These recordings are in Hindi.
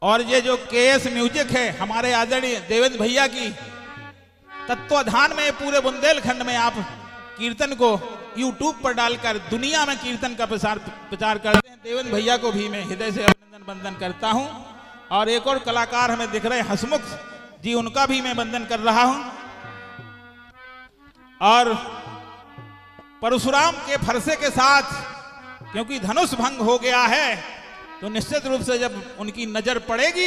और ये जो केएस म्यूजिक है हमारे आदरणीय देवेंद्र भैया की तत्वाधान में पूरे बुंदेलखंड में आप कीर्तन को यूट्यूब पर डालकर दुनिया में कीर्तन का प्रचार करते हैं। देवेंद्र भैया को भी मैं हृदय से अभिनंदन वंदन करता हूं। और एक और कलाकार हमें दिख रहे हसमुख जी, उनका भी मैं वंदन कर रहा हूं। और परशुराम के फरसे के साथ क्योंकि धनुष भंग हो गया है तो निश्चित रूप से जब उनकी नजर पड़ेगी,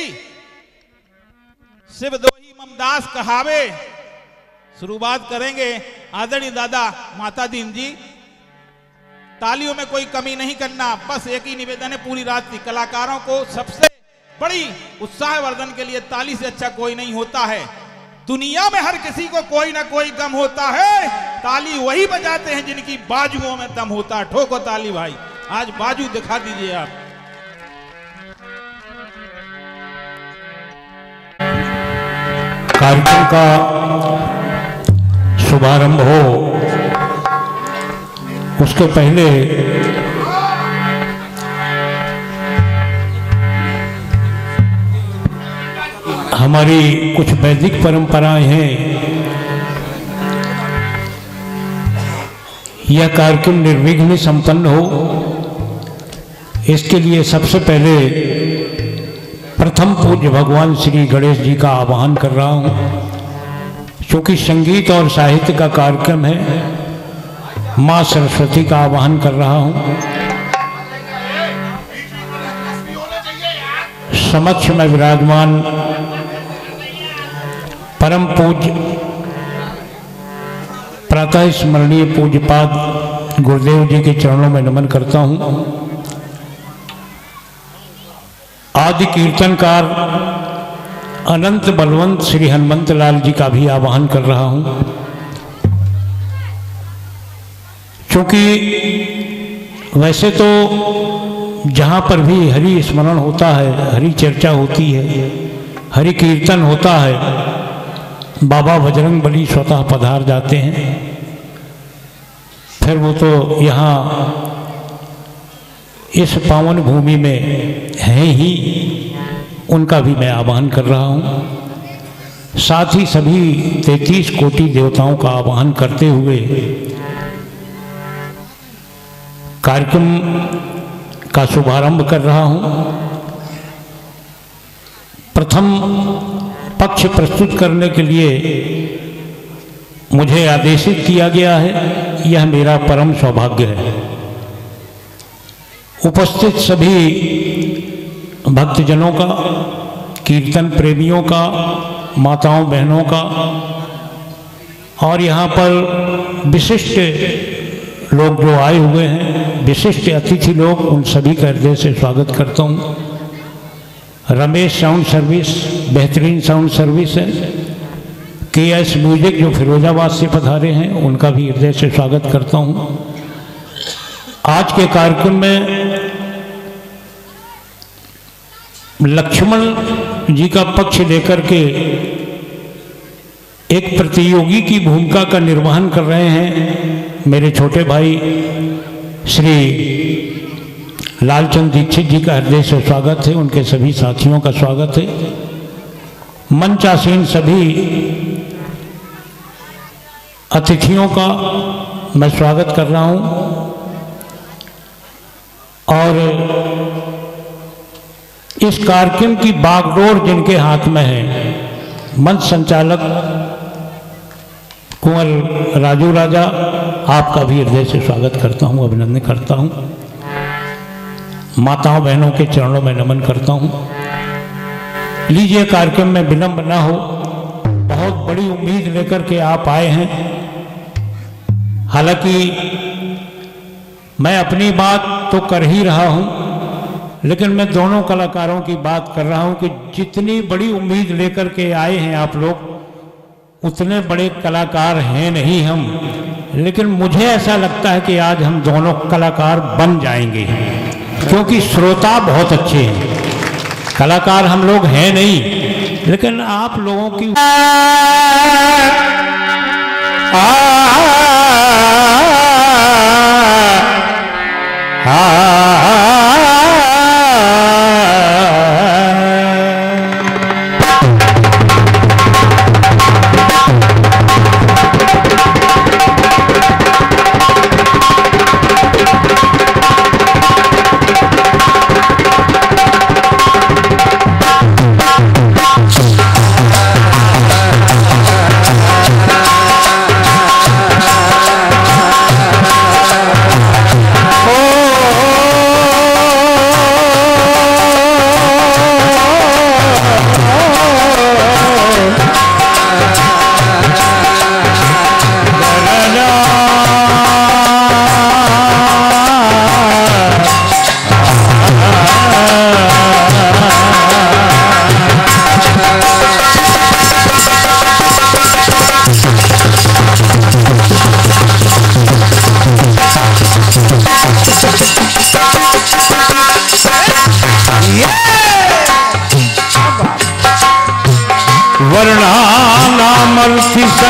शिव दोही ममदास कहावे, शुरुआत करेंगे आदरणीय दादा माता दीन जी। तालियों में कोई कमी नहीं करना, बस एक ही निवेदन है पूरी रात की कलाकारों को सबसे बड़ी उत्साहवर्धन के लिए ताली से अच्छा कोई नहीं होता है। दुनिया में हर किसी को कोई ना कोई गम होता है, ताली वही बजाते हैं जिनकी बाजुओं में दम होता है। ठोको ताली भाई, आज बाजू दिखा दीजिए आप। कार्यक्रम का शुभारंभ हो उसके पहले हमारी कुछ वैदिक परंपराएं हैं। यह कार्यक्रम निर्विघ्न संपन्न हो, इसके लिए सबसे पहले प्रथम पूज्य भगवान श्री गणेश जी का आवाहन कर रहा हूँ। क्योंकि संगीत और साहित्य का कार्यक्रम है, माँ सरस्वती का आवाहन कर रहा हूँ। समक्ष में विराजमान परम पूज्य प्रातः स्मरणीय पूज्यपाद गुरुदेव जी के चरणों में नमन करता हूँ। आदि कीर्तनकार अनंत बलवंत श्री हनुमंत लाल जी का भी आवाहन कर रहा हूं। क्योंकि वैसे तो जहां पर भी हरि स्मरण होता है, हरि चर्चा होती है, हरि कीर्तन होता है, बाबा बजरंग बली स्वतः पधार जाते हैं। फिर वो तो यहाँ इस पावन भूमि में है ही, उनका भी मैं आवाहन कर रहा हूँ। साथ ही सभी 33 कोटि देवताओं का आवाहन करते हुए कार्यक्रम का शुभारंभ कर रहा हूँ। प्रथम पक्ष प्रस्तुत करने के लिए मुझे आदेशित किया गया है, यह मेरा परम सौभाग्य है। उपस्थित सभी भक्तजनों का, कीर्तन प्रेमियों का, माताओं बहनों का और यहाँ पर विशिष्ट लोग जो आए हुए हैं, विशिष्ट अतिथि लोग, उन सभी का हृदय से स्वागत करता हूँ। रमेश साउंड सर्विस बेहतरीन साउंड सर्विस है। केएस म्यूजिक जो फिरोजाबाद से पधारे हैं, उनका भी हृदय से स्वागत करता हूँ। आज के कार्यक्रम में लक्ष्मण जी का पक्ष लेकर के एक प्रतियोगी की भूमिका का निर्वहन कर रहे हैं मेरे छोटे भाई श्री लालचंद दीक्षित जी का हृदय से स्वागत है। उनके सभी साथियों का स्वागत है। मंचासीन सभी अतिथियों का मैं स्वागत कर रहा हूं। और इस कार्यक्रम की बागडोर जिनके हाथ में है, मंच संचालक कुंवर राजू राजा, आपका भी हृदय से स्वागत करता हूं, अभिनंदन करता हूं। माताओं बहनों के चरणों में नमन करता हूं। लीजिए, कार्यक्रम में विलंब न हो, बहुत बड़ी उम्मीद लेकर के आप आए हैं। हालांकि मैं अपनी बात तो कर ही रहा हूं, लेकिन मैं दोनों कलाकारों की बात कर रहा हूं कि जितनी बड़ी उम्मीद लेकर के आए हैं आप लोग, उतने बड़े कलाकार हैं नहीं हम। लेकिन मुझे ऐसा लगता है कि आज हम दोनों कलाकार बन जाएंगे, क्योंकि श्रोता बहुत अच्छे हैं। कलाकार हम लोग हैं नहीं, लेकिन आप लोगों की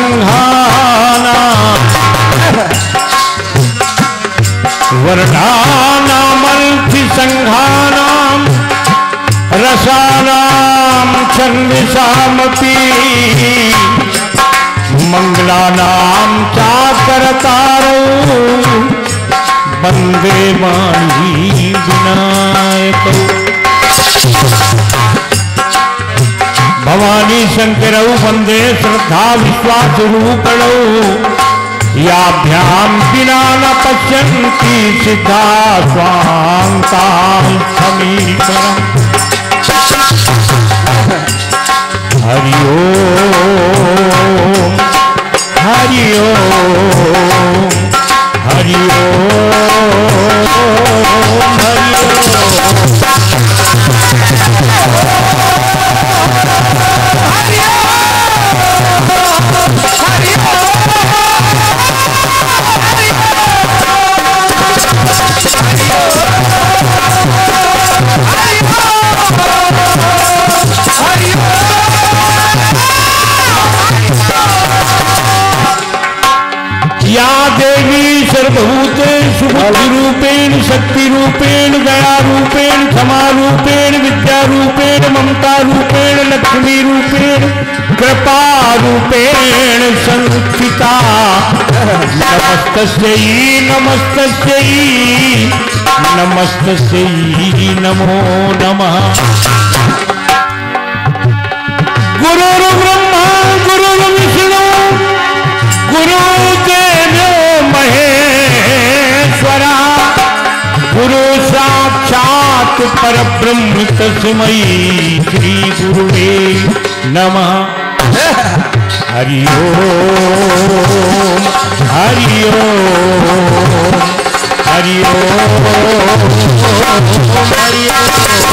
संघाना वर्णानामल्पि संघानां रसानां छन्दसामपि मंगलानां चाकरतारौ वन्दे वाणी विनायकौ भवानी शंकरौ वन्दे श्रद्धा विश्वास रूपणौ याभ्यां विना न पश्यन्ति सिद्धा स्वान्तां समीकरम् हरि ओम हरि ओम हरि ओम हरि या देवी सर्वभूतेषु बुद्धिरूपेण शक्तिरूपेण दयारूपेण क्षमारूपेण विद्यारूपेण ममतारूपेण लक्ष्मीरूपेण कृपारूपेण संस्थिता नमस्तस्यै नमस्तस्यै नमस्तस्यै नमो नमः। गुरुर्ब्रह्मा गुरुर्विष्णु गुरुदेवो महेश्वरा गुरु साक्षात् परब्रह्म तस्मै श्री गुरुवे नमः। हरि ओम हरि ओम हरि ओम हरि ओम।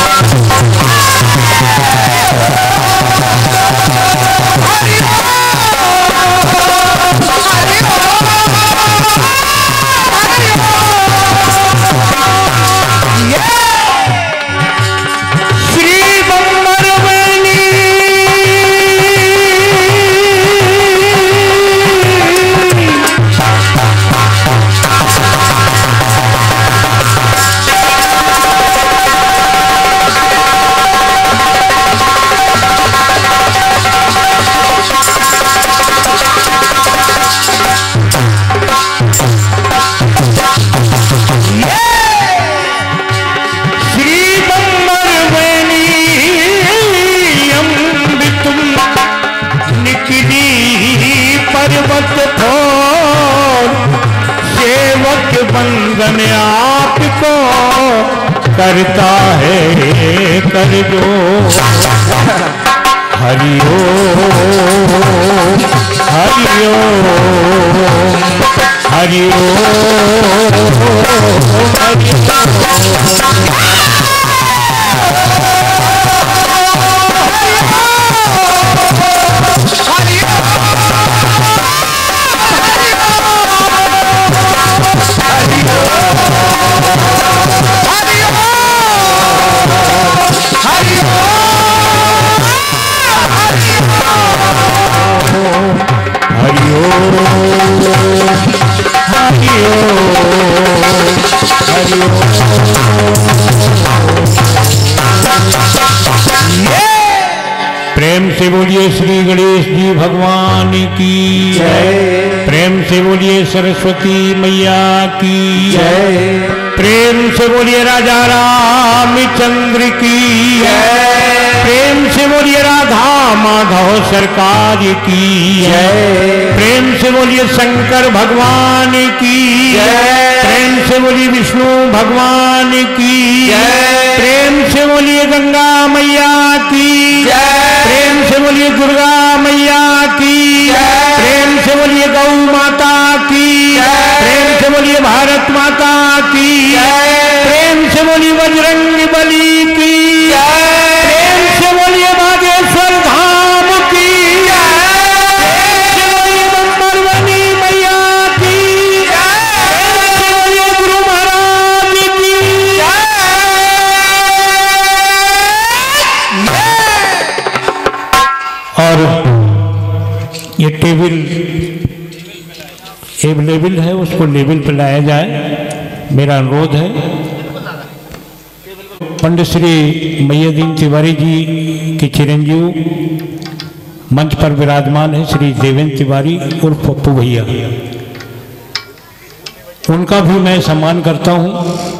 बंधन आपको करता है कर जो। हरि ओम हरि ओम हरि ओम हरि प्रेम से बोलिए श्री गणेश जी भगवान की जय। प्रेम से बोलिए सरस्वती मैया की जय। प्रेम से बोलिए राजा रामचंद्र की जय। प्रेम से बोलिए राधा माधव सरकार की जय। प्रेम से बोलिए शंकर भगवान की जय। प्रेम से बोलिए विष्णु भगवान की जय। प्रेम से बोलिए गंगा मैया की जय। प्रेम से बोलिए दुर्गा मैया की जय। प्रेम से बोलिए गौ माता की जय। प्रेम से बोलिए भारत माता की जय। प्रेम से बोलिए बजरंग बली की जय। प्रेम से बोलिए बागेश्वर धाम की जय। प्रेम से बोलिए बम्बरवनी मैया की जय। प्रेम से बोलिए गुरु महाराज की जय। और ये टीवी अवेलेबल है उसको लेवल पर लाया जाए, मेरा अनुरोध है। पंडित श्री मैयादीन तिवारी जी के चिरंजीव मंच पर विराजमान है श्री देवेंद्र तिवारी उर्फ पप्पू भैया, उनका भी मैं सम्मान करता हूं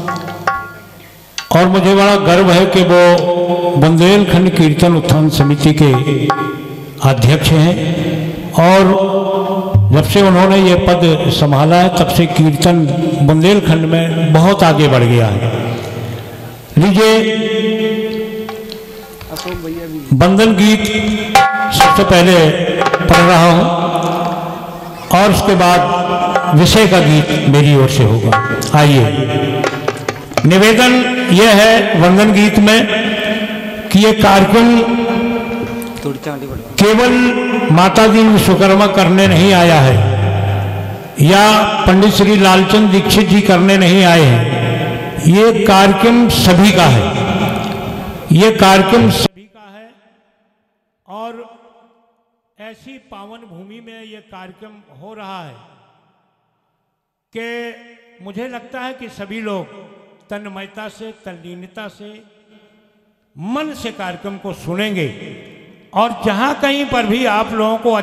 और मुझे बड़ा गर्व है कि वो बुंदेलखंड कीर्तन उत्थान समिति के अध्यक्ष हैं और जब से उन्होंने ये पद संभाला है तब से कीर्तन बुंदेलखंड में बहुत आगे बढ़ गया है। लीजिए बंदन गीत सबसे पहले पढ़ रहा हूँ और उसके बाद विषय का गीत मेरी ओर से होगा। आइए, निवेदन यह है वंदन गीत में कि ये कार्यक्रम केवल माता दीन विश्वकर्मा करने नहीं आया है या पंडित श्री लालचंद दीक्षित जी करने नहीं आए हैं, ये कार्यक्रम सभी का है, ये कार्यक्रम सभी का है। और ऐसी पावन भूमि में ये कार्यक्रम हो रहा है कि मुझे लगता है कि सभी लोग तन्मयता से, तल्लीनता से, मन से कार्यक्रम को सुनेंगे और जहां कहीं पर भी आप लोगों को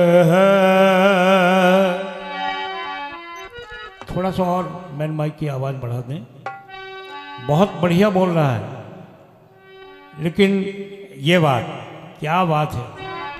थोड़ा सा और मैन माइक की आवाज बढ़ा दें, बहुत बढ़िया बोल रहा है लेकिन ये बात क्या बात है।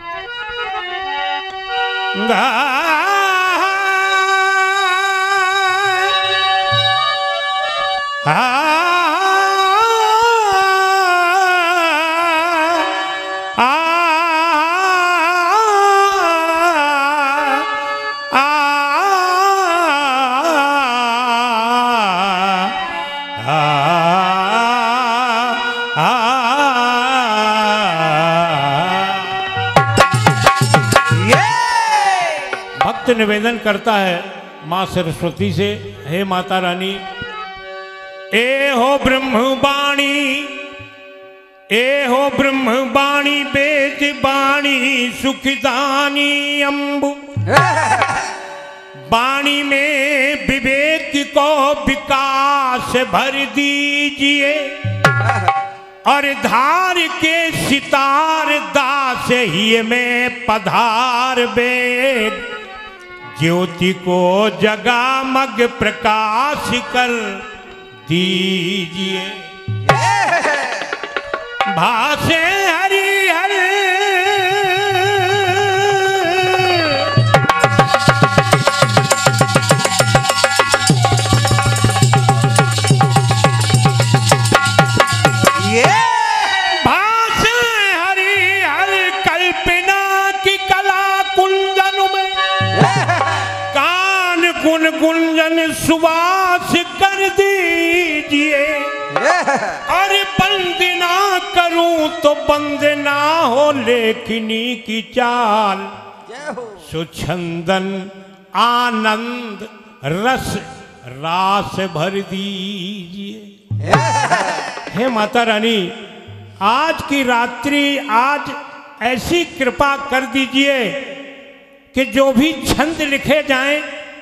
भक्त निवेदन करता है मां सरस्वती से, हे माता रानी, ए हो ब्रह्मवाणी, ए हो ब्रह्मवाणी, वेद वाणी सुखदानी अम्बु, वाणी में विवेक को विकास भर दीजिए और धार के सितार दास ही में पधार वेद ज्योति को जगामग प्रकाश कर दीजिए। भासे हरि हरि भासे हरि हरि कल्पना की कला कुंजन में कान गुन गुंजन सुवास कर दीजिए और बंद ना करूं तो बंद ना हो लेखनी की चाल सुछंदन आनंद रस रास भर दीजिए। हे माता रानी, आज की रात्रि आज ऐसी कृपा कर दीजिए कि जो भी छंद लिखे जाएं,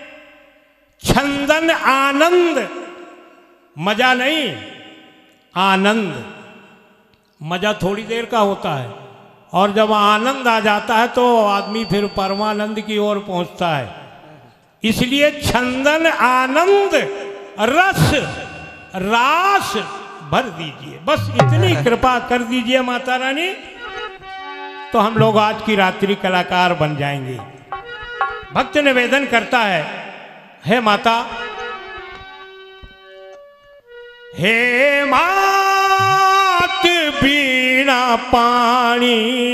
छंदन आनंद, मजा नहीं आनंद, मजा थोड़ी देर का होता है और जब आनंद आ जाता है तो आदमी फिर परमानंद की ओर पहुंचता है। इसलिए छंदन आनंद रस रास भर दीजिए, बस इतनी कृपा कर दीजिए माता रानी, तो हम लोग आज की रात्रि कलाकार बन जाएंगे। भक्त निवेदन करता है, हे माता, हे मात बीणा पानी,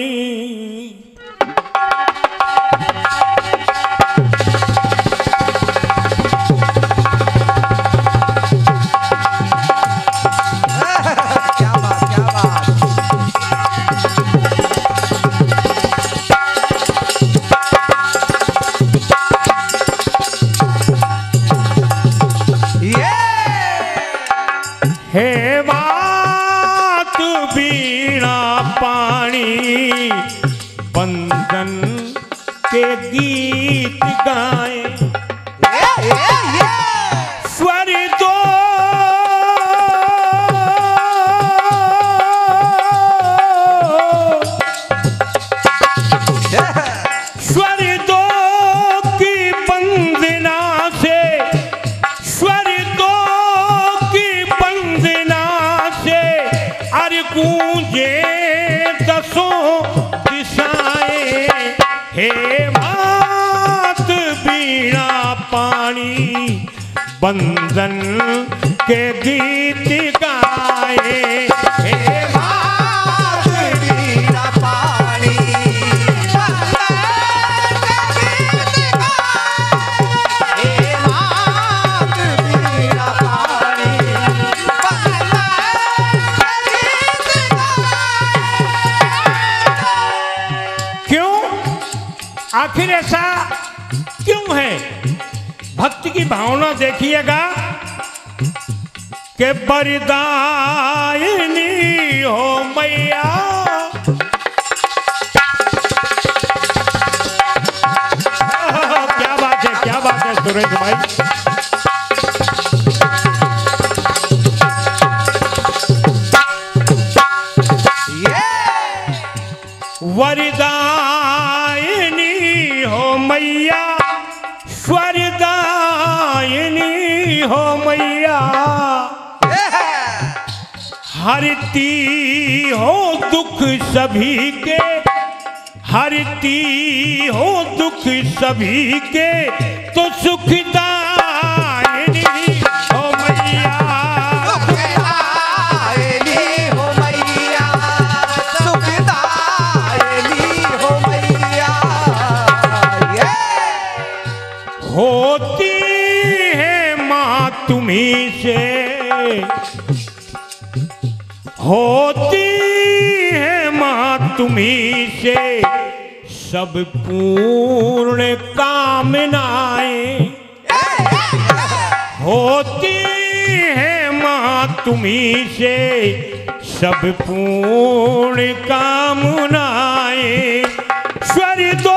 हे मात बीणा पानी, बंदन के गीत गाए पानी बंधन के गीत गाए। हे मात बीड़ा पानी आखिर ऐसा क्यों है? भक्ति की भावना देखिएगा कि बरदायिनी हो मैया, क्या बात है, क्या बात है सुरेश भाई। वरदायिनी हो मैया, स्वरदायिनी हो मैया, हरती हो दुख सभी के, हरती हो दुख सभी के, तो सुखदायिनी हो मैया, सुखदायिनी हो मैया, सुखदायिनी हो मैया। होती है माँ तुम्हीं से, होती है माँ तुम्हीं से सब पूर्ण कामनाएं, होती है माँ तुम्हीं से सब पूर्ण कामनाएं। स्वर दो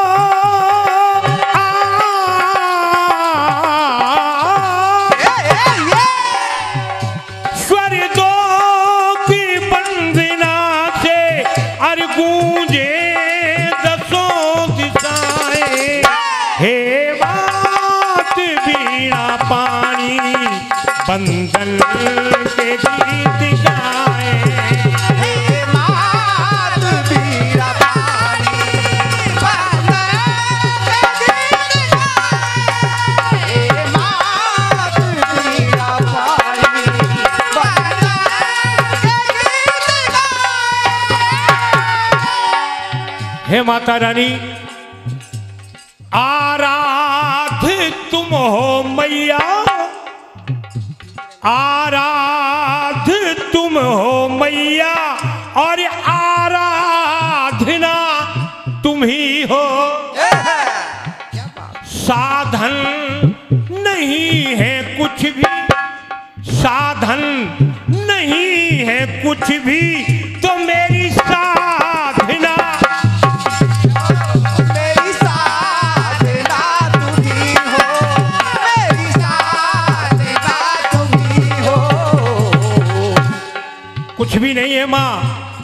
बंधन के गीत गाए। हे मात बीड़ा पानी बंधन के गीत गाए। हे मात बीड़ा पानी बंधन के गीत गाए। हे माता रानी, आराध तुम हो मैया, आराध तुम हो मैया, और आराधना तुम ही हो। साधन नहीं है कुछ भी, साधन नहीं है कुछ भी, तो मेरी साधना, मेरी साधना तुम ही हो, मेरी साधना तुम ही हो। कुछ भी नहीं है माँ,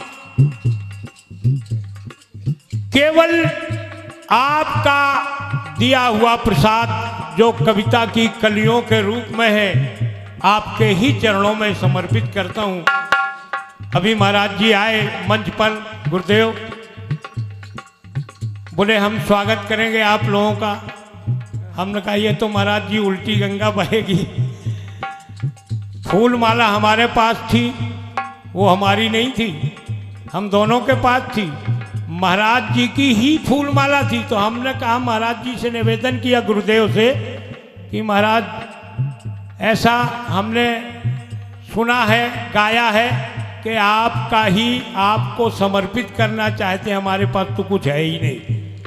केवल आपका दिया हुआ प्रसाद जो कविता की कलियों के रूप में है, आपके ही चरणों में समर्पित करता हूँ। अभी महाराज जी आए मंच पर, गुरुदेव बोले हम स्वागत करेंगे आप लोगों का। हमने कहा ये तो महाराज जी उल्टी गंगा बहेगी। फूल माला हमारे पास थी, वो हमारी नहीं थी, हम दोनों के पास थी। महाराज जी की ही फूल माला थी, तो हमने कहा महाराज जी से निवेदन किया गुरुदेव से कि महाराज ऐसा हमने सुना है, गाया है कि आपका ही आपको समर्पित करना चाहते हैं, हमारे पास तो कुछ है ही नहीं।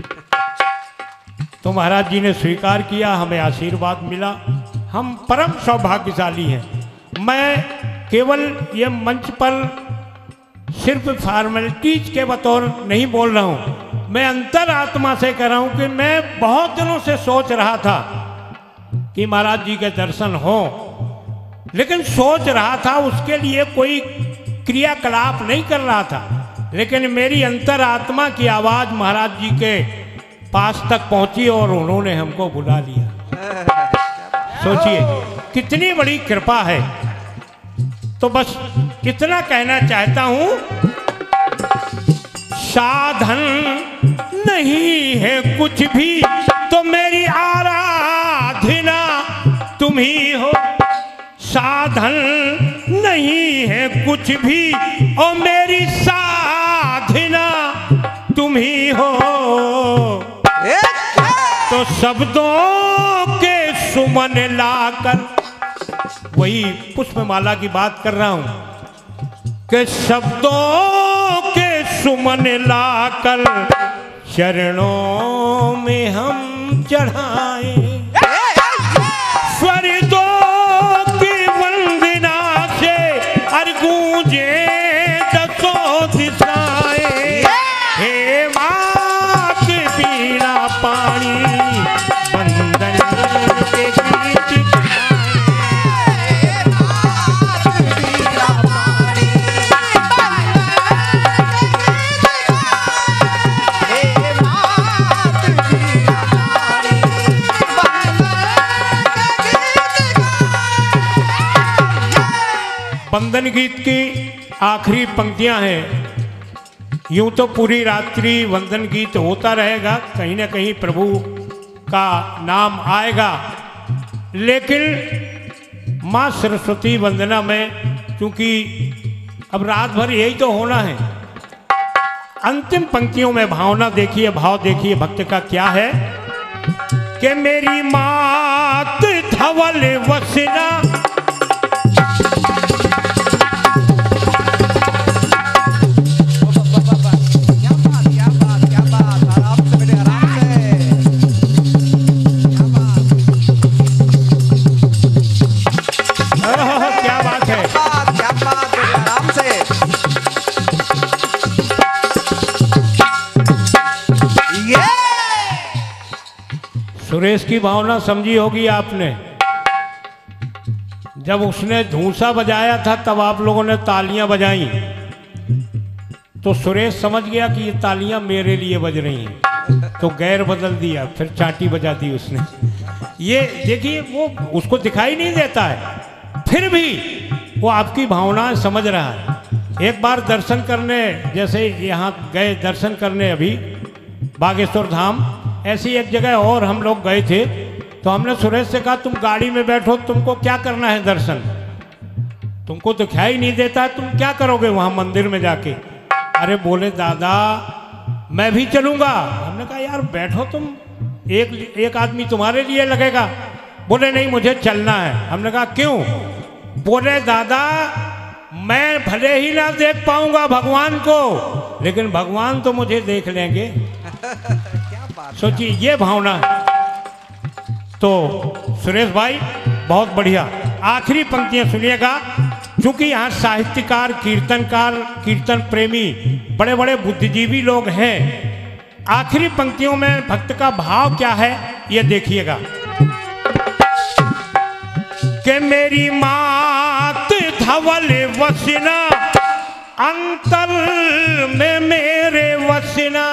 तो महाराज जी ने स्वीकार किया, हमें आशीर्वाद मिला, हम परम सौभाग्यशाली हैं। मैं केवल ये मंच पर सिर्फ फॉर्मेलिटीज के बतौर नहीं बोल रहा हूँ, मैं अंतरात्मा से कह रहा हूँ कि मैं बहुत दिनों से सोच रहा था कि महाराज जी के दर्शन हो, लेकिन सोच रहा था, उसके लिए कोई क्रियाकलाप नहीं कर रहा था। लेकिन मेरी अंतरात्मा की आवाज़ महाराज जी के पास तक पहुंची और उन्होंने हमको बुला लिया। सोचिए कितनी बड़ी कृपा है। तो बस इतना कहना चाहता हूं, साधन नहीं है कुछ भी, तो मेरी आराधना साधना तुम ही हो, साधन नहीं है कुछ भी, और मेरी साधना तुम ही हो। तो शब्दों के सुमन लाकर, वही पुष्पमाला की बात कर रहा हूं कि शब्दों के सुमन लाकर चरणों में हम चढ़ाए, स्वर्गों की वंदना से हर गूंजे दसों दिशाएं। हे मात बीड़ा पानी बंदन के गीत वंदन गीत की आखिरी पंक्तियां हैं। यूं तो पूरी रात्रि वंदन गीत होता रहेगा, कहीं ना कहीं प्रभु का नाम आएगा, लेकिन माँ सरस्वती वंदना में चूंकि अब रात भर यही तो होना है, अंतिम पंक्तियों में भावना देखिए, भाव देखिए भक्त का क्या है कि मेरी मात धवल वसना, सुरेश की भावना समझी होगी आपने। जब उसने धूसा बजाया था तब आप लोगों ने तालियां बजाई, तो सुरेश समझ गया कि ये तालियां मेरे लिए बज रही हैं, तो गैर बदल दिया, फिर चाटी बजा दी उसने। ये देखिए, वो उसको दिखाई नहीं देता है, फिर भी वो आपकी भावनाएं समझ रहा है। एक बार दर्शन करने, जैसे यहाँ गए दर्शन करने अभी बागेश्वर धाम, ऐसी एक जगह और हम लोग गए थे, तो हमने सुरेश से कहा तुम गाड़ी में बैठो, तुमको क्या करना है दर्शन, तुमको तो दिखाई नहीं देता, तुम क्या करोगे वहाँ मंदिर में जाके। अरे बोले दादा मैं भी चलूँगा। हमने कहा यार बैठो तुम, एक आदमी तुम्हारे लिए लगेगा। बोले नहीं मुझे चलना है। हमने कहा क्यों? बोले दादा मैं भले ही ना देख पाऊंगा भगवान को, लेकिन भगवान तो मुझे देख लेंगे। सोचिए ये भावना है। तो सुरेश भाई बहुत बढ़िया, आखिरी पंक्तियां सुनिएगा, क्योंकि यहाँ साहित्यकार, कीर्तनकार, कीर्तन प्रेमी, बड़े बड़े बुद्धिजीवी लोग हैं। आखिरी पंक्तियों में भक्त का भाव क्या है ये देखिएगा कि मेरी मात धवल वसना, अंतर में मेरे वसना,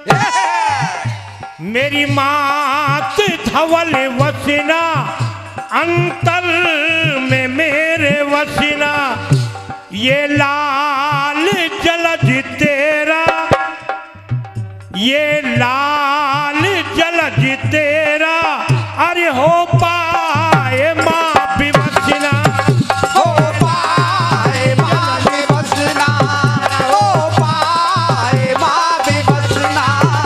मेरी मात धवल वसना, अंतर में मेरे वसना, ये लाल जलज तेरा, ये लाल जलज तेरा, अरे हो पाए माँ विवसना, हो पाए माँ विवसना, हो पाए माँ विवसना।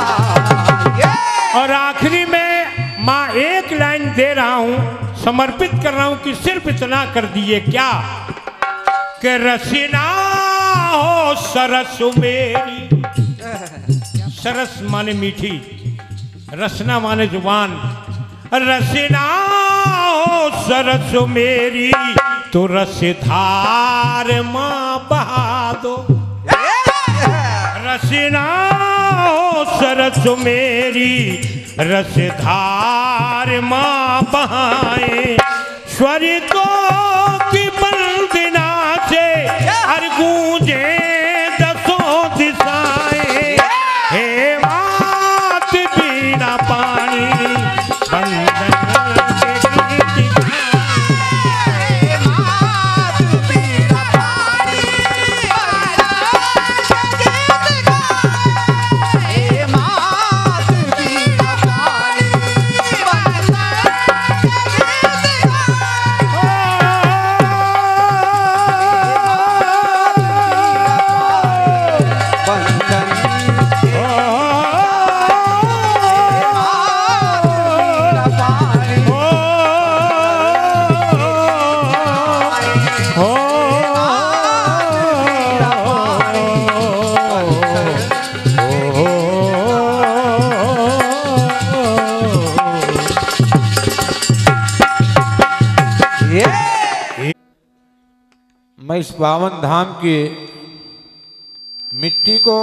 और आखिरी में माँ एक लाइन दे रहा हूं, समर्पित कर रहा हूं कि सिर्फ इतना कर दिए क्या कि रसीना हो सरस मेरी, सरस माने मीठी, रसना माने जुबान, रसीना हो सरस मेरी, तो रसधार माँ बहा दो, रसीना हो सरस मेरी, रसधार माँ बहाए, स्वर्गों की वंदना से हर गूंजे दसों दिशाएं, हे मात बीड़ा पानी बंदन के गीत हे मात बीड़ा पानी हे मात बीड़ा पानी मैं इस पावन धाम की मिट्टी को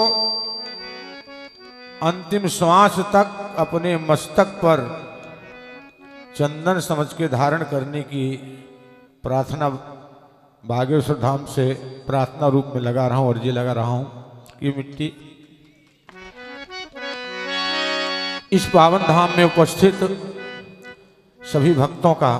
अंतिम श्वास तक अपने मस्तक पर चंदन समझ के धारण करने की प्रार्थना बागेश्वर धाम से प्रार्थना रूप में लगा रहा हूं, अर्जी लगा रहा हूं कि मिट्टी इस पावन धाम में उपस्थित सभी भक्तों का,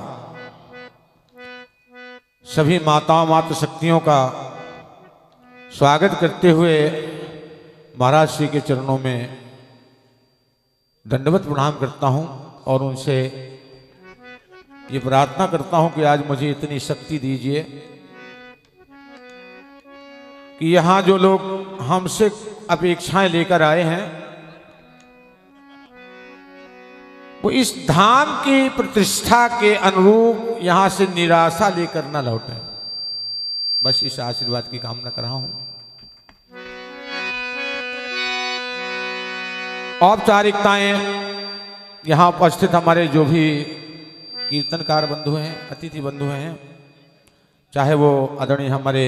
सभी माताओं मातृ शक्तियों का स्वागत करते हुए महाराज श्री के चरणों में दंडवत प्रणाम करता हूं और उनसे ये प्रार्थना करता हूं कि आज मुझे इतनी शक्ति दीजिए कि यहां जो लोग हमसे अपेक्षाएं लेकर आए हैं वो इस धाम की प्रतिष्ठा के अनुरूप यहां से निराशा लेकर न लौटे। बस इस आशीर्वाद की कामना कर रहा हूं। औपचारिकताएं यहां उपस्थित हमारे जो भी कीर्तनकार बंधु हैं, अतिथि बंधु हैं, चाहे वो आदरणीय हमारे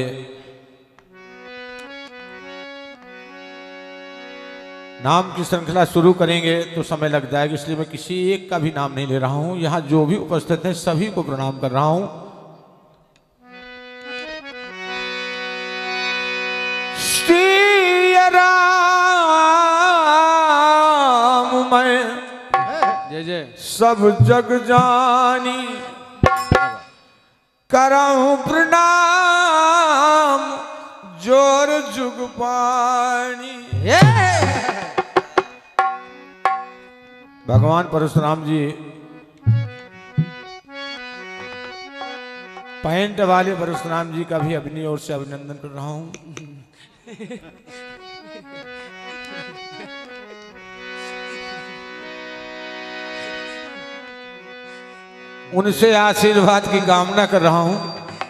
नाम की श्रृंखला शुरू करेंगे तो समय लग जाएगा, इसलिए मैं किसी एक का भी नाम नहीं ले रहा हूं। यहां जो भी उपस्थित हैं सभी को प्रणाम कर रहा हूं। श्री राम मैं जय जय सब जग जानी करऊं प्रणाम जोर जुग पानी। भगवान परशुराम जी पैंट वाले परशुराम जी का भी अपनी ओर से अभिनंदन कर रहा हूं। उनसे आशीर्वाद की कामना कर रहा हूं।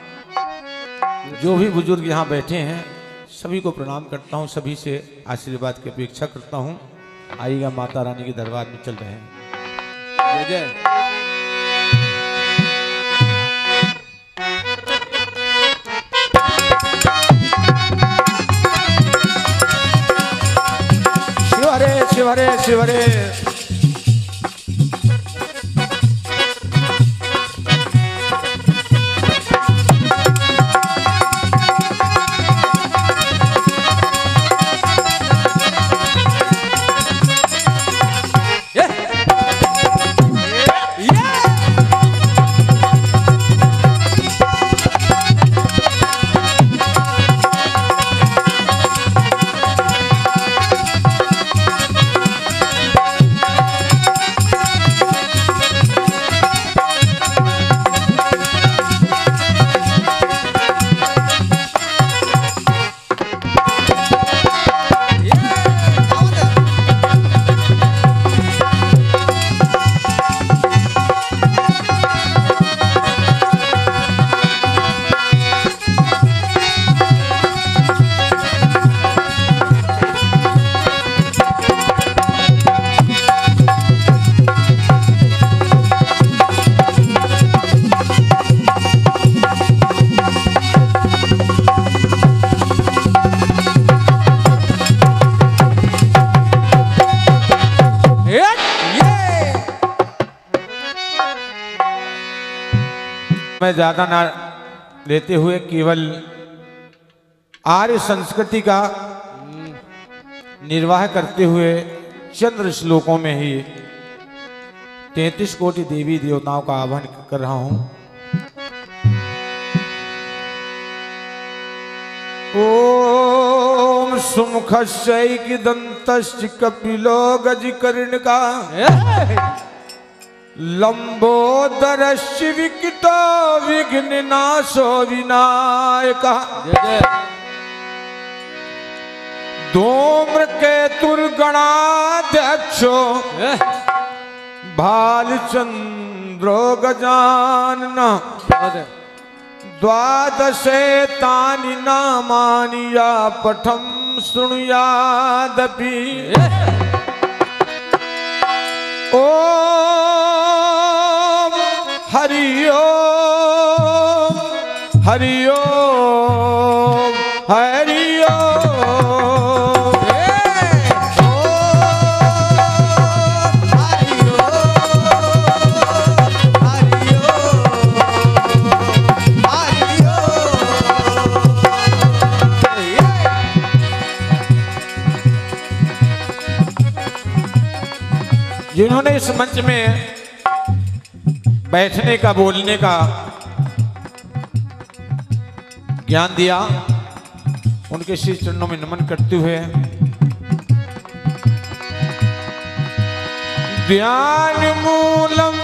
जो भी बुजुर्ग यहां बैठे हैं सभी को प्रणाम करता हूं, सभी से आशीर्वाद की अपेक्षा करता हूं। आइएगा, माता रानी के दरबार में चल रहे हैं। जय जय शिव हरे शिव हरे शिव हरे। मैं ज्यादा ना लेते हुए केवल आर्य संस्कृति का निर्वाह करते हुए चंद्र श्लोकों में ही 33 कोटि देवी देवताओं का आह्वान कर रहा हूं। ओम सुमुखस्यैकदन्तश्च कपिलो गजकर्णिका लंबोदरस्य विकटो विघ्ननाशो विनायकः। धूम्रकेतुर्गणाध्यक्षो भालचंद्रो गजाननः। द्वादशेतानि नामानि या पठं शृणुयादपि। ओम हरि ओम हरि ओम जिन्होंने इस मंच में बैठने का, बोलने का ज्ञान दिया, उनके श्री चरणों में नमन करते हुए ध्यान मूलम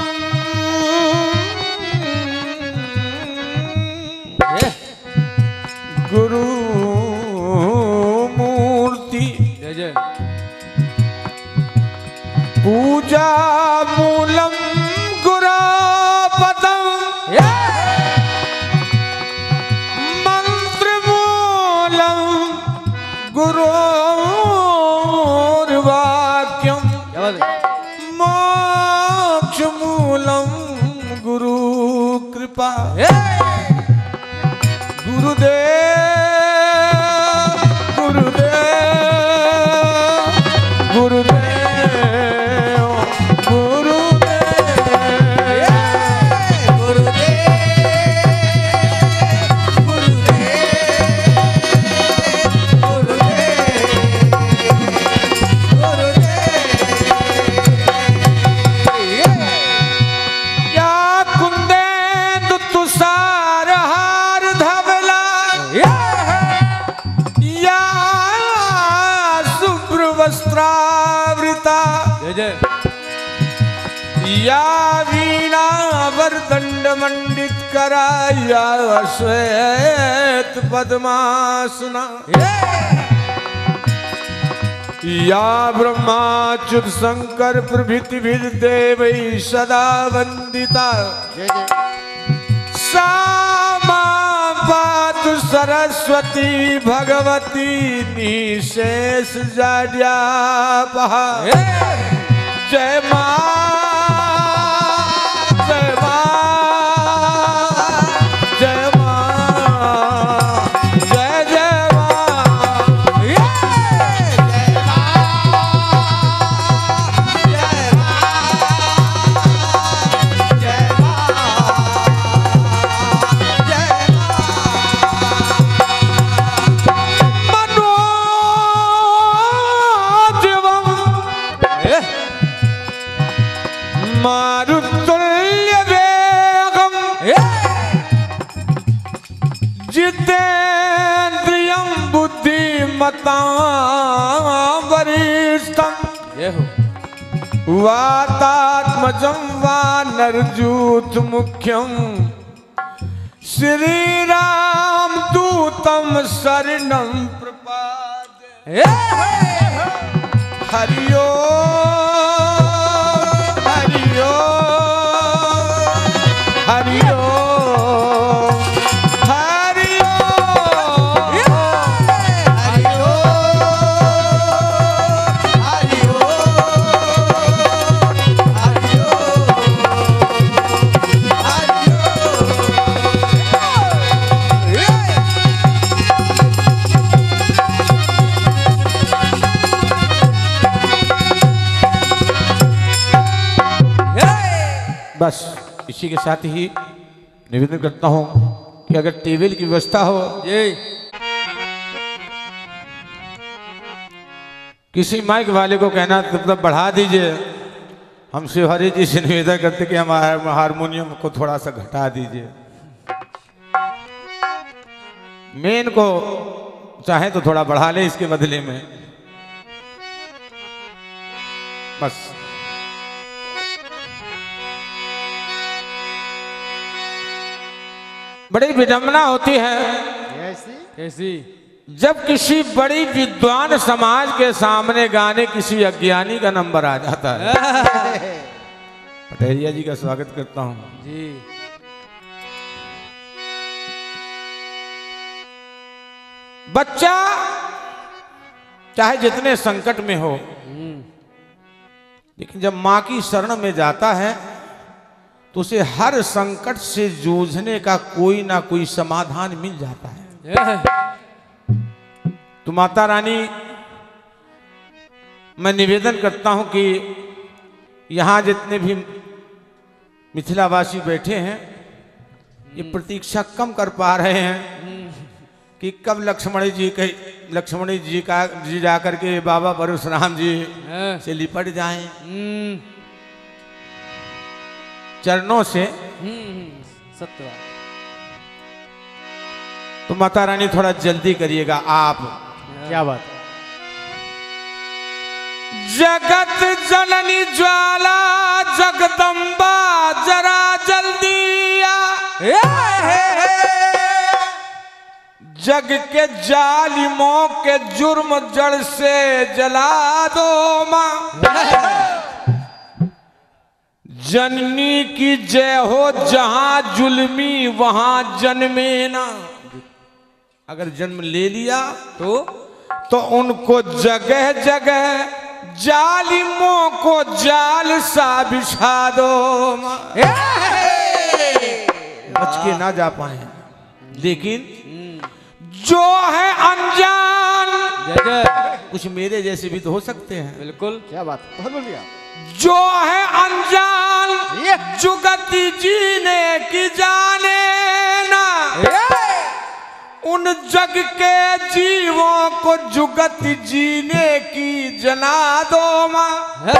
गुरु मूर्ति, जय जय। पूजा मूलम गुरुपदम, मंत्र मूलम गुरोर्वाक्यम, मोक्ष मूलम गुरु कृपा। गुरुदेव गुरुदेव गुरुदेव वस्त्रावृता, जय जय। या वीणा वरदंड मंडित करा, या श्वेत पद्मासना, या ब्रह्माच्युत शंकर प्रभृति विद देवै सदा वंदिता। सामापातु सरस्वती भगवती निशेष जाड्यापहा। जय मां जय मां जय मां जय जय मारुतुल्य वेगम, जितेन्द्रियं बुद्धिमतां वरिष्ठं, वातात्मजं वानरयूथ मुख्यं, श्रीराम दूतं शरणं प्रपद्ये। हरि ओम हरि ओम हरि ओम हरि ओम हरि ओम हरि बस इसी के साथ ही निवेदन करता हूं कि अगर टेबल की व्यवस्था हो, ये किसी माइक वाले को कहना मतलब बढ़ा दीजिए। हम शिवहरी जी से निवेदन करते कि हमारे हारमोनियम को थोड़ा सा घटा दीजिए। मेन को चाहे तो थोड़ा बढ़ा ले इसके बदले में। बस बड़ी विडंबना होती है कैसी? जब किसी बड़ी विद्वान समाज के सामने गाने किसी अज्ञानी का नंबर आ जाता है। पटेरिया जी का स्वागत करता हूं जी। बच्चा चाहे जितने संकट में हो, लेकिन जब मां की शरण में जाता है तो उसे हर संकट से जूझने का कोई ना कोई समाधान मिल जाता है। तो माता रानी, मैं निवेदन करता हूं कि यहां जितने भी मिथिलावासी बैठे हैं, ये प्रतीक्षा कम कर पा रहे हैं कि कब लक्ष्मण जी जाकर के बाबा परशुराम जी से लिपट जाएं। चरणों से। सत्य बात। तो माता रानी थोड़ा जल्दी करिएगा आप। क्या बात। जगत जननी ज्वाला जगदम्बा जरा जल्दी आ, जग के जालिमों के जुर्म जड़ से जला दो मां। जननी की जय हो जहां जुल्मी वहां जन्मे ना। अगर जन्म ले लिया तो उनको जगह जगह जालिमों को जाल सा बिछा दो, बच के ना जा पाए। लेकिन जो है अनजान, कुछ मेरे जैसे भी तो हो सकते हैं। बिल्कुल। क्या बात, बहुत बढ़िया। जो है अनजान जुगति जीने की जाने ना, उन जग के जीवों को जुगत जीने की जना दो मां।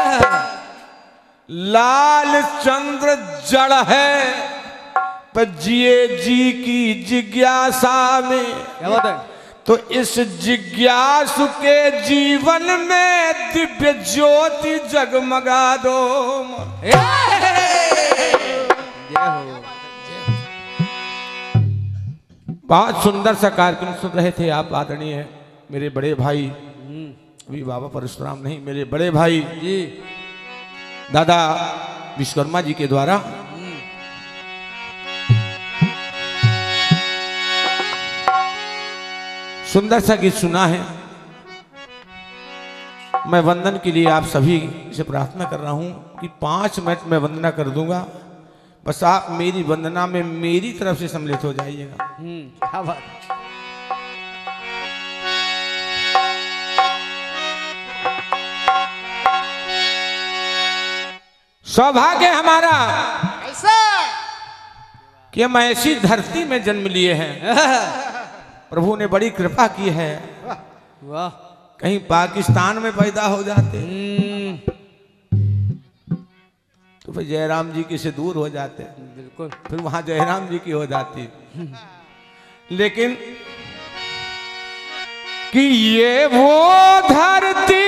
लाल चंद्र जड़ है पर जिए जी की जिज्ञासा में। क्या बात है। तो इस जिज्ञासु के जीवन में दिव्य ज्योति जगमगा दो। बहुत सुंदर सा कार्यक्रम सुन रहे थे आप आदरणीय मेरे बड़े भाई, अभी बाबा परशुराम नहीं, मेरे बड़े भाई जी दादा विश्वकर्मा जी के द्वारा। सुंदर सा गीत सुना है। मैं वंदन के लिए आप सभी से प्रार्थना कर रहा हूं कि 5 मिनट में वंदना कर दूंगा, बस आप मेरी वंदना में मेरी तरफ से सम्मिलित हो जाइएगा। क्या बात। सौभाग्य हमारा ऐसा कि हम ऐसी धरती में जन्म लिए हैं। प्रभु ने बड़ी कृपा की है। वाह। कहीं पाकिस्तान में पैदा हो जाते तो फिर जयराम जी की से दूर हो जाते। बिल्कुल। फिर वहां जयराम जी की हो जाती। लेकिन कि ये वो धरती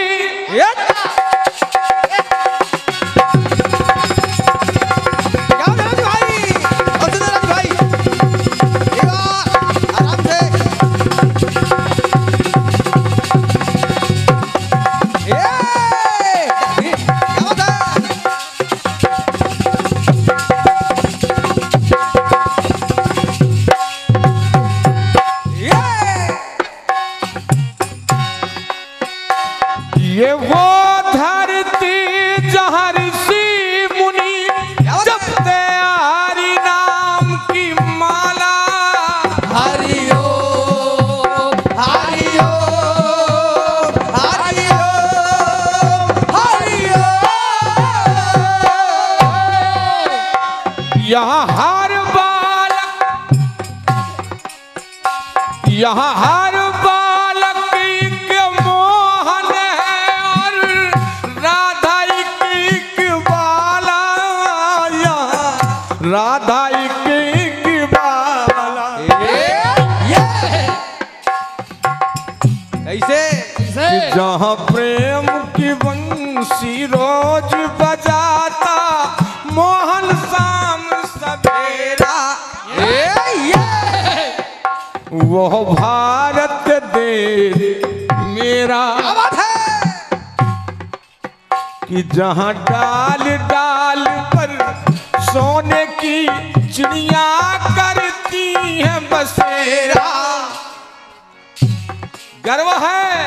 ये वो धरती जहाँ ऋषि मुनि जपते हरि नाम की माला। हरि ओम हरि ओम हरि ओम हरि ओम। यहाँ हर बालक, यहाँ हर बालक के मोहन है और राधा इकबाला। यहाँ राधा इकबाला। कैसे जहाँ प्रेम की बंसी रोज बजाता मोहन शाम सवेरा। वो भारत देश मेरा कि जहाँ डाल डाल पर सोने की चिड़िया करती है बसेरा। गर्व है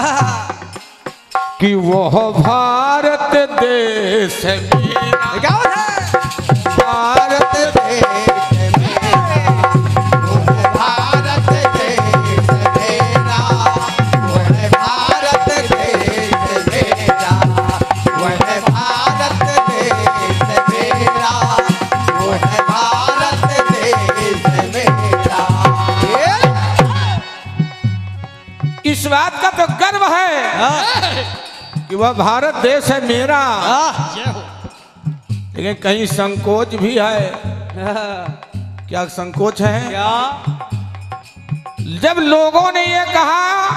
कि वह भारत देश है मेरा। क्या बात है। भारत देश है मेरा, वो भारत देश मेरा, वो भारत देश मेरा, वो भारत देश मेरा, वो भारत देश मेरा। इस बात का तो गर्व है कि वह भारत देश है मेरा। लेकिन कहीं संकोच भी है। क्या संकोच है? क्या? जब लोगों ने ये कहा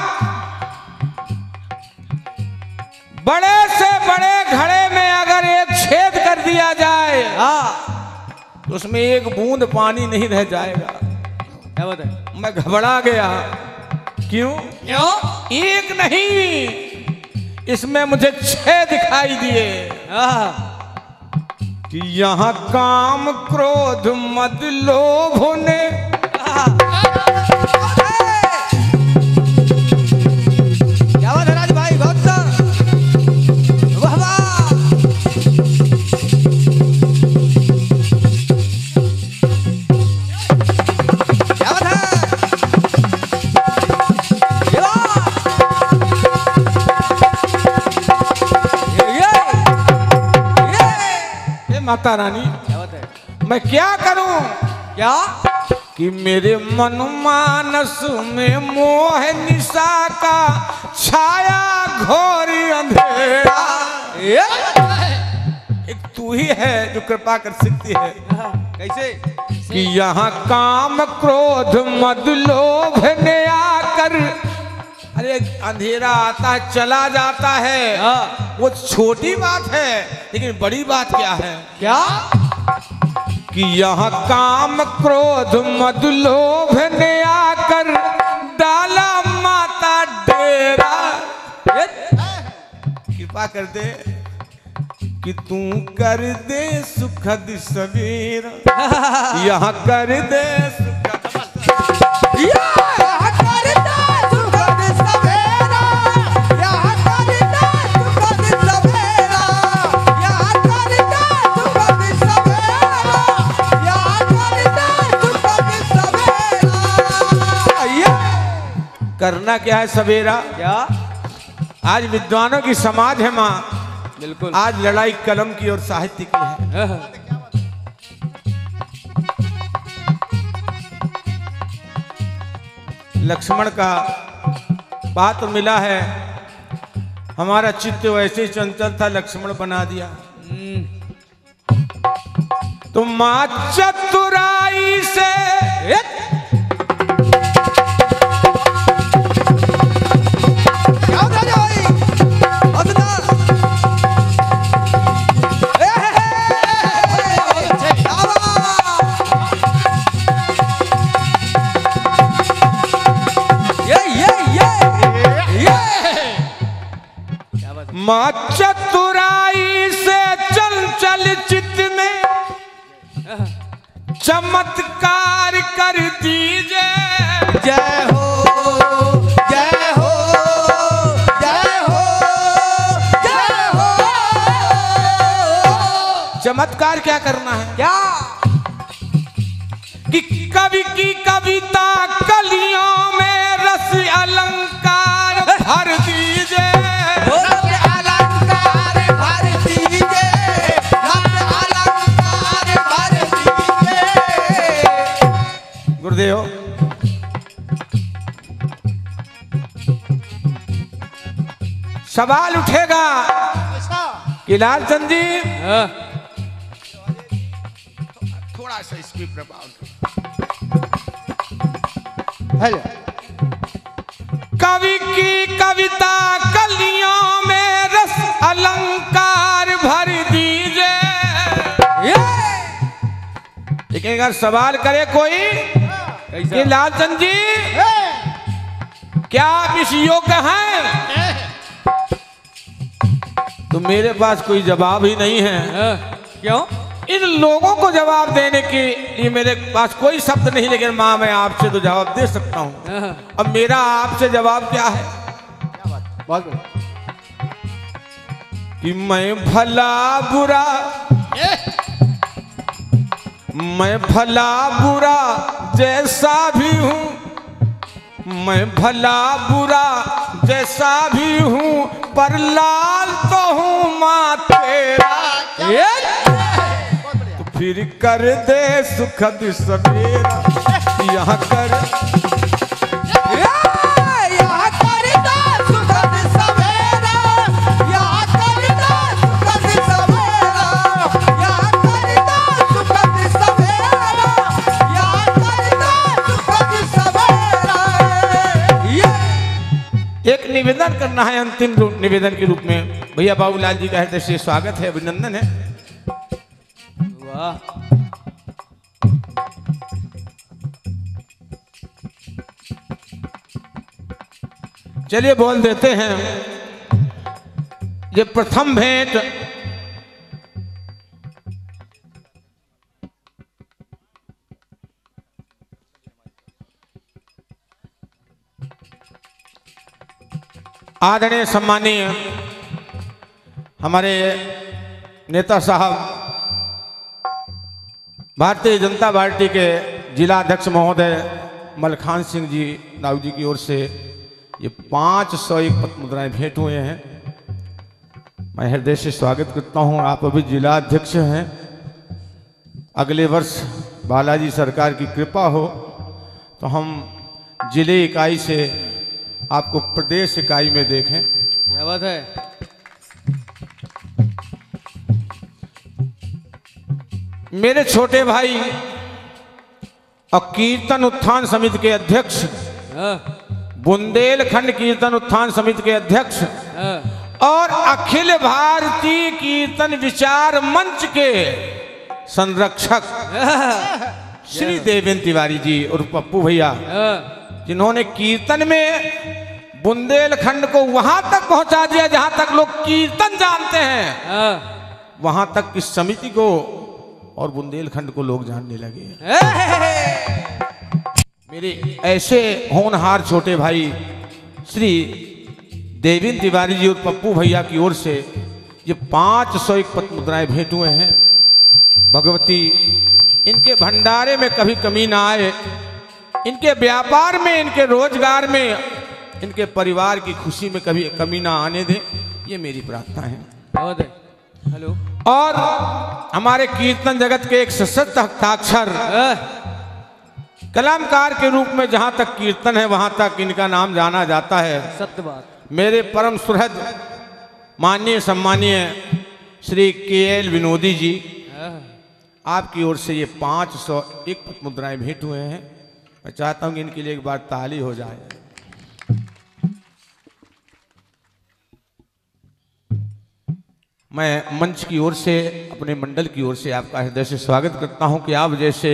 बड़े से बड़े घड़े में अगर एक छेद कर दिया जाए तो उसमें एक बूंद पानी नहीं रह जाएगा। क्या बात है? मैं घबरा गया। क्यों? क्यों? एक नहीं, इसमें मुझे 6 दिखाई दिए कि यहाँ काम क्रोध मद लोभ ने क्या बात है राज भाई? बहुत सा वाह वाह। क्या बात है? ये बात। ये माता रानी, क्या बात है? मैं क्या करूं क्या? कि मेरे मन मानस में मोह निशा का छाया घोर अंधेरा। एक तू ही है जो कृपा कर सकती है। कैसे? कि यहाँ काम क्रोध मद लोभ ने आकर, अरे अंधेरा आता है चला जाता है, वो छोटी बात है, लेकिन बड़ी बात क्या है? क्या? कि यहाँ काम क्रोध मद लोभ ने आकर डाला माता डेरा। कृपा कर दे कि तू कर दे सुखद सवेरा, यहाँ कर दे करना क्या है सवेरा? क्या? आज विद्वानों की समाज है माँ। बिल्कुल। आज लड़ाई कलम की और साहित्य की है। लक्ष्मण का पात्र मिला है, हमारा चित्त वैसे ही चंचल था, लक्ष्मण बना दिया। तो माँ चतुराई से माँ चतुराई से चंचल चित्त में चमत्कार कर दीजिए। जय हो, जय हो, जय हो, जय हो। चमत्कार क्या करना है? क्या? कि कवि की कविता कलियों में रस अलंकार भर दीजिए। गुरुदेव, सवाल उठेगा कि लालचंद जी थोड़ा सा इसकी प्रभाव, कवि की कविता कलियों में रस अलंकार भर दीजिए। लेकिन अगर सवाल करे कोई कि लालचंद जी क्या आप इस योग्य हैं, तो मेरे पास कोई जवाब ही नहीं है। क्यों? इन लोगों को जवाब देने के लिए मेरे पास कोई शब्द नहीं, लेकिन माँ मैं आपसे तो जवाब दे सकता हूँ। अब मेरा आपसे जवाब क्या है? बहुत बढ़िया। कि मैं भला बुरा, मैं भला बुरा जैसा भी हूँ, मैं भला बुरा जैसा भी हूँ, पर लाल तो हूँ माँ तेरा। तो फिर कर दे सुखद सवेरा, यहाँ कर यहाँ कर दो सुखद सवेरा, यहाँ निवेदन करना है अंतिम निवेदन के रूप में। भैया बाबूलाल जी का हृदय से स्वागत है, अभिनंदन है। वाह, चलिए बोल देते हैं। ये प्रथम भेंट आदरणीय सम्मानीय हमारे नेता साहब भारतीय जनता पार्टी के जिला अध्यक्ष महोदय मलखान सिंह जी नाऊ जी की ओर से ये 501 पत्र मुद्राएं भेंट हुए हैं। मैं हृदय से स्वागत करता हूं। आप अभी जिला अध्यक्ष हैं, अगले वर्ष बालाजी सरकार की कृपा हो तो हम जिले इकाई से आपको प्रदेश इकाई में देखें। क्या बात है। मेरे छोटे भाई और कीर्तन उत्थान समिति के अध्यक्ष, बुंदेलखंड कीर्तन उत्थान समिति के अध्यक्ष और अखिल भारतीय कीर्तन विचार मंच के संरक्षक श्री देवेंद्र तिवारी जी और पप्पू भैया, जिन्होंने कीर्तन में बुंदेलखंड को वहां तक पहुंचा दिया जहां तक लोग कीर्तन जानते हैं, वहां तक की समिति को और बुंदेलखंड को लोग जानने लगे। मेरे ऐसे होनहार छोटे भाई श्री देवेंद्र तिवारी जी और पप्पू भैया की ओर से ये 501 पत्र मुद्राएं भेंट हुए हैं। भगवती इनके भंडारे में कभी कमी ना आए, इनके व्यापार में, इनके रोजगार में, इनके परिवार की खुशी में कभी कमी ना आने दे, ये मेरी प्रार्थना है। हेलो। और हमारे कीर्तन जगत के एक सशक्त हस्ताक्षर कलाकार के रूप में जहां तक कीर्तन है वहां तक इनका नाम जाना जाता है। सत्य बात। मेरे परम सुहृद माननीय सम्मानीय श्री KL विनोदी जी, आपकी ओर से ये 501 पत्र मुद्राएं भेंट हुए हैं। मैं चाहता हूं कि इनके लिए एक बार ताली हो जाए। मैं मंच की ओर से, अपने मंडल की ओर से आपका हृदय से स्वागत करता हूं कि आप जैसे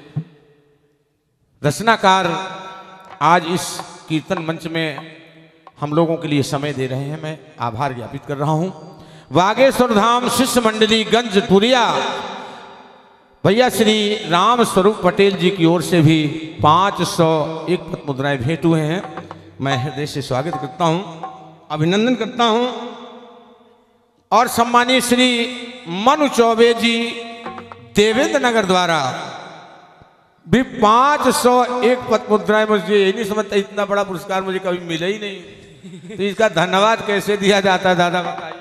रचनाकार आज इस कीर्तन मंच में हम लोगों के लिए समय दे रहे हैं। मैं आभार ज्ञापित कर रहा हूं। वागेश्वर धाम शिष्य मंडली गंजपुरिया भैया श्री राम स्वरूप पटेल जी की ओर से भी 501 पत्र मुद्राएं भेंट हुए हैं। मैं हृदय से स्वागत करता हूं, अभिनंदन करता हूं। और सम्मानीय श्री मनु चौबे जी देवेंद्र नगर द्वारा भी 501 पत्र मुद्राएं, मुझे ये नहीं समझता इतना बड़ा पुरस्कार मुझे कभी मिला ही नहीं, तो इसका धन्यवाद कैसे दिया जाता है दादा बताइए।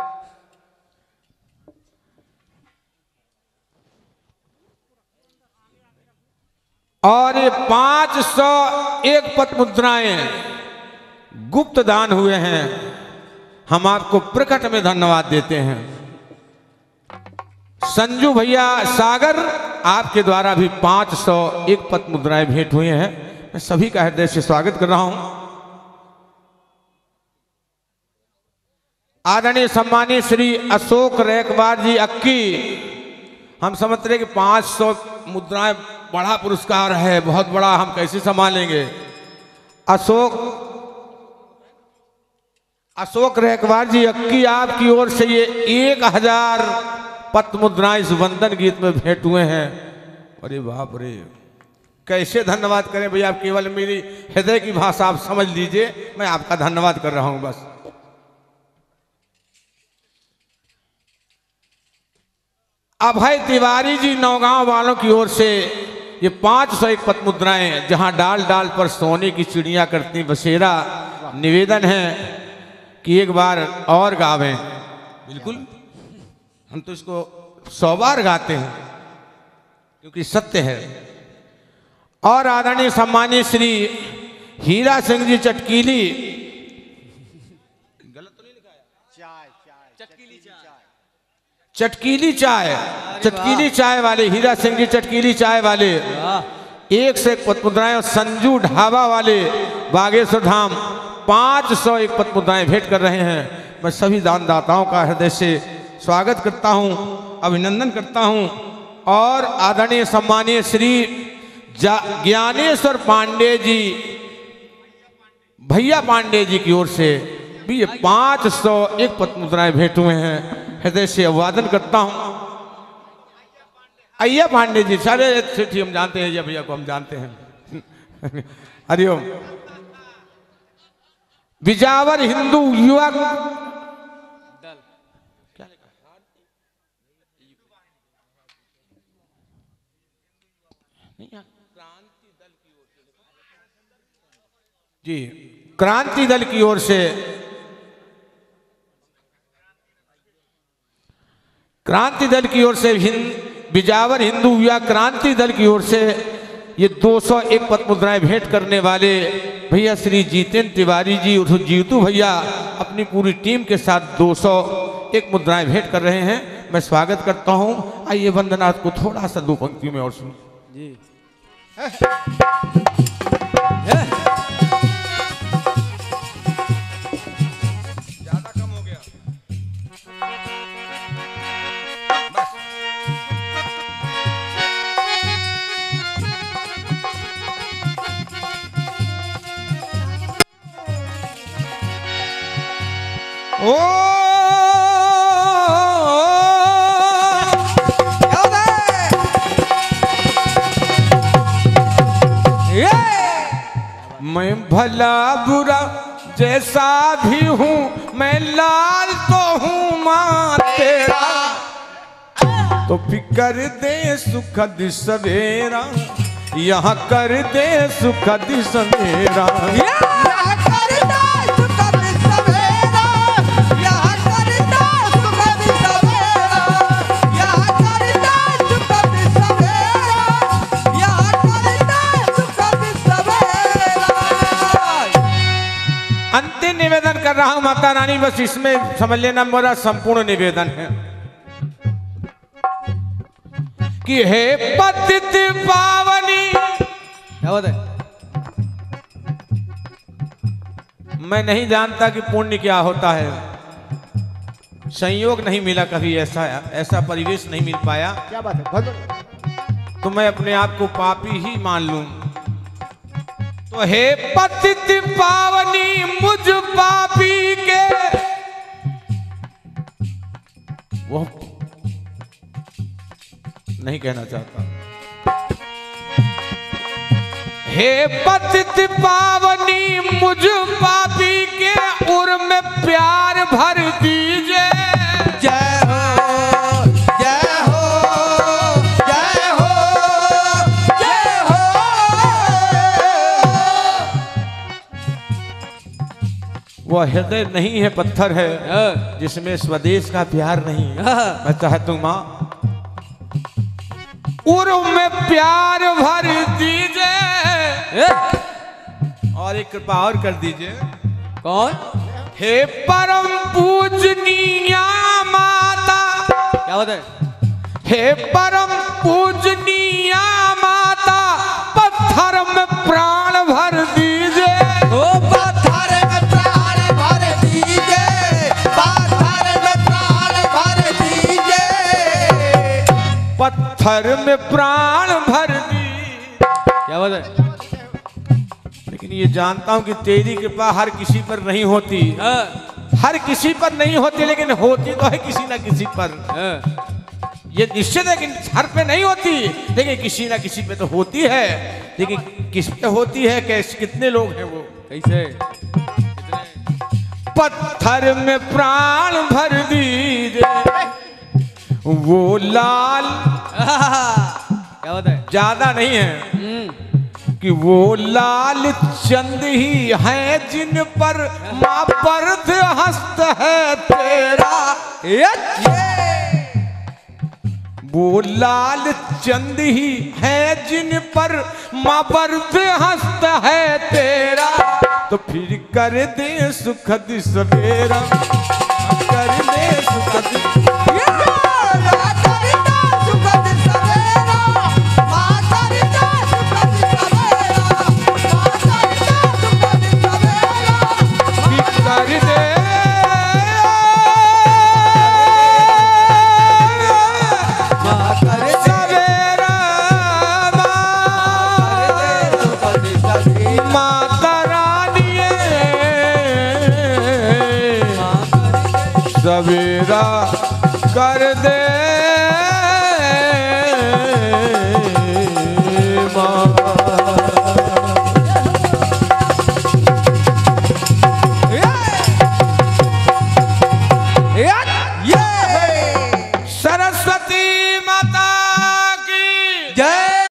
और ये 501 पत्र मुद्राएं गुप्त दान हुए हैं, हम आपको प्रकट में धन्यवाद देते हैं। संजू भैया सागर, आपके द्वारा भी 501 पत्र मुद्राएं भेंट हुए हैं। मैं सभी का हृदय से स्वागत कर रहा हूं। आदरणीय सम्मानीय श्री अशोक रैकवार जी अक्की, हम समझते रहे कि 500 मुद्राएं बड़ा पुरस्कार है, बहुत बड़ा, हम कैसे संभालेंगे। अशोक रैकवार जी अक्की, आपकी ओर से ये 1000 पत्र मुद्राएं इस वंदन गीत में भेंट हुए हैं। अरे बाप रे, कैसे धन्यवाद करें भैया। आप केवल मेरी हृदय की भाषा आप समझ लीजिए, मैं आपका धन्यवाद कर रहा हूं बस। अभय तिवारी जी नौगांव वालों की ओर से ये 501 पत्र मुद्राएं, जहां डाल डाल पर सोने की चिड़िया करती बसेरा, निवेदन है कि एक बार और गावें। बिल्कुल, हम तो इसको 100 बार गाते हैं क्योंकि सत्य है। और आदरणीय सम्मानीय श्री हीरा सिंह जी चटकीली, गलत तो नहीं लिखा है, चटकीली चाय वाले हीरा सिंह जी चटकीली चाय वाले 101 पत्र मुद्राएं। और संजू ढाबा वाले बागेश्वर धाम 501 पद मुद्राएं भेंट कर रहे हैं। मैं सभी दानदाताओं का हृदय से स्वागत करता हूं, अभिनंदन करता हूं। और आदरणीय सम्मानीय श्री ज्ञानेश्वर पांडे जी, भैया पांडे जी की ओर से भी ये 501 पद मुद्राएं भेंट हुए हैं। हृदय से अभिवादन करता हूं। अय्या पांडे जी, सारे सेठी हम जानते हैं, या भैया को हम जानते हैं। हरिओम। बिजावर हिंदू युवा जी, क्रांति दल की ओर से, क्रांति दल की ओर से, बिजावर हिंदू युवा क्रांति दल की ओर से ये 201 पद मुद्राएं भेंट करने वाले भैया श्री जितेंद्र तिवारी जी उर्फ जीतू भैया अपनी पूरी टीम के साथ 201 मुद्राएं भेंट कर रहे हैं। मैं स्वागत करता हूं। आइए वंदनाथ को थोड़ा सा 2 पंक्तियों में और सुन जी। ज्यादा कम हो गया बस। ओ मैं भला बुरा जैसा भी हूँ, मैं लाल तो हूँ माँ तेरा, तो फिकर दे सुखद सवेरा, यहाँ कर दे सुखद सवेरा। अंतिम निवेदन कर रहा हूं माता रानी, बस इसमें समझ लेना मेरा संपूर्ण निवेदन है कि हे पतित पावनी, क्या बात है? मैं नहीं जानता कि पुण्य क्या होता है, संयोग नहीं मिला कभी, ऐसा परिवेश नहीं मिल पाया। क्या बात है? बहुत तो मैं अपने आप को पापी ही मान लूं। तो हे पतित पावनी मुझ पापी के, वो नहीं कहना चाहता। हे पतित पावनी मुझ पापी के उर में प्यार भर दीजिए। जय हो जय हो जय हो जय हो। वह हृदय नहीं है, पत्थर है, जिसमें स्वदेश का प्यार नहीं है। मैं चाहता हूं मां उर्व में प्यार भर दीजिए, और एक कृपा और कर दीजिए। कौन? हे परम पूजनीय माता, क्या होता है? हे परम पूजनीय माता, पत्थर में प्राण भर दीजिए। ओ पत्थर में प्राण भर दीजिए, पत्थर में प्राण भर दीजिए, पत्थर में प्राण भर दी। क्या बात है? लेकिन ये जानता हूं कि तेरी कृपा हर किसी पर नहीं होती, हर किसी पर नहीं होती, लेकिन होती तो है किसी ना किसी पर। ये निश्चित है कि हर पे नहीं होती, लेकिन किसी ना किसी पे तो होती है। लेकिन किस पे होती है, कैसे, कितने लोग हैं वो, कैसे? पत्थर में प्राण भर दीजिए, वो लाल क्या होता है? ज्यादा नहीं है कि वो लाल चंद ही है जिन पर मां पर्द हस्त है तेरा। वो लाल चंद ही है जिन पर मां पर्द हस्त है तेरा, तो फिर कर दे सुखद सवेरा, कर दे सुखद सवेरा कर दे